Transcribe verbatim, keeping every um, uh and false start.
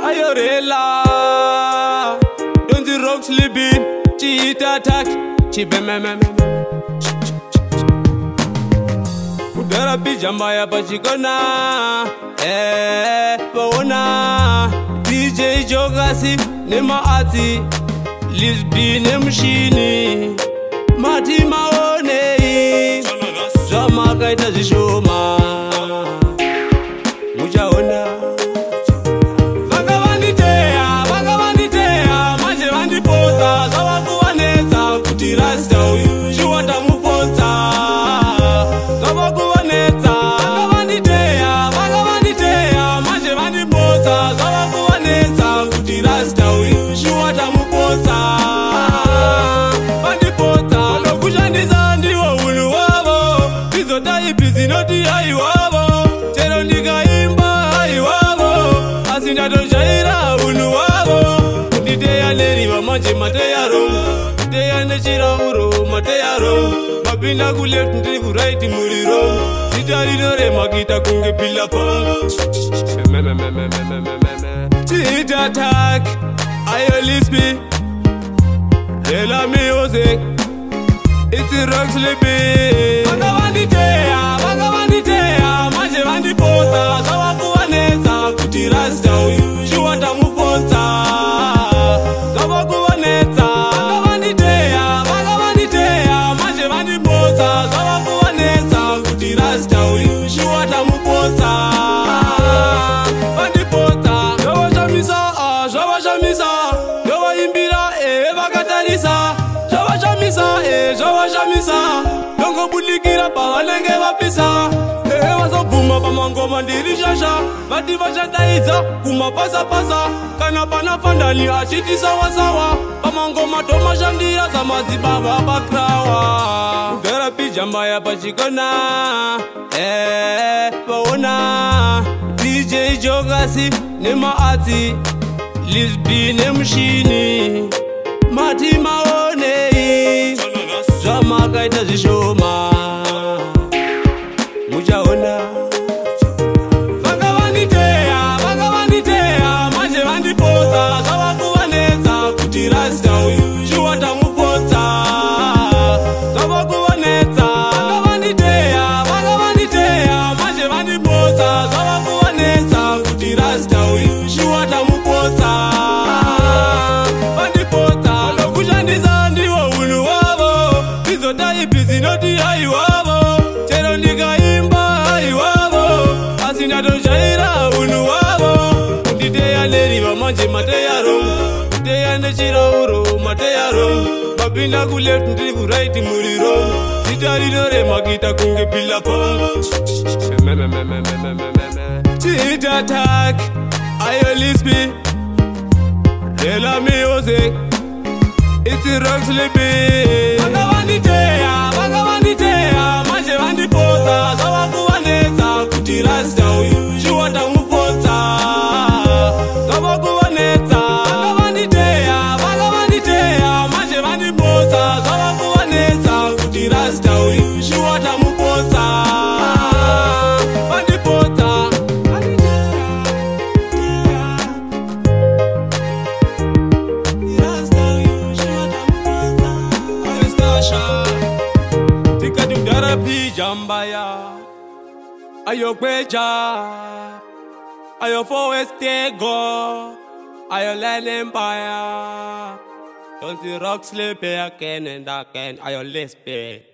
ayorela don't the rock sleeping cheat attack chibemememe udara pijama ya pachikona eh baona D J Jogasi nema ati Lisbi nemshini mati maone zama kaita zishoma mujaona vakavanditea vakavanditea manje vandipodza zvavakuvanetsa kuti rasta uyu chiwata mupodza zvavakuvanetsa vakavanditea vakavanditea manje vandipodza zvavakuvanetsa kuti rasta uyu chiwata mupodza vandipodza nokushandisa ndiwo unhu wavo izotaipi zinoti aiwavo chero ndikaimba aiwavo asi ndatojaira unhu wavo nditeya neriva manje mateyaro teya nechirauro mateyaro mapinda kuleft ndiri kuraiti muriro zita rinorema kuita kunge pilapa cheat attack ayo Lisbi Ela music it's a rock sleeping vakavanditea vakavanditea manje vandipodza zvavakuvanetsa kuti rasta uyu chiwata mupodza zvavakuvanetsa vakavanditea vakavanditea manje vandipodza zvavakuvanetsa kuti rasta uyu chiwata mupodza vandipodza zvavashamisa zvavashamisa ndovaimbira e vakatarisa zvavashamisa e zvavashamisa ndongobudikira pavanenge vapisa e vazobvuma pamangoma ndiri shasha vati vachadaidza kumapasapasa kana pana fandani achiti sawasawa pamangoma tomashandira zamadzibaba bakrawa kugara pijamba ya pachikona e paona D J Jogasi nema ati Lisbi nemshini mati maone zama kaita zishoma mujaona vakavanditea vakavanditea manje vandipodza zvavakuvanetsa kuti rasta uyu chiwata mupodza zvavakuvanetsa vakavanditea vakavanditea manje vandipodza zvavakuvanetsa kuti rasta uyu chiwata mupodza vandipodza nokushandisa ndiwo unhu wavo izotaipi zinoti aiwavo chero ndikaimba aiwavo asi ndatojaira unhu wavo nditeya neriva manje mateyaro teya nechirauro mateyaro mapinda kuleft ndiri kuraiti muriro zita rinorema kuita kunge pilapa cheat attack ayo Lisbi Ela music it's a rock sleeping vakavanditea vakavanditea manje vandipodza zvavakuvanetsa kuti rasta uyu chiwata mupodza zvavakuvanetsa vakavanditea vakavanditea manje vandipodza zvavakuvanetsa kuti rasta uyu chiwata mupodza vandipodza pijambaya ayo kweja ayo forestego ayo land empire don't the rock sleep again and again ayo Lisbi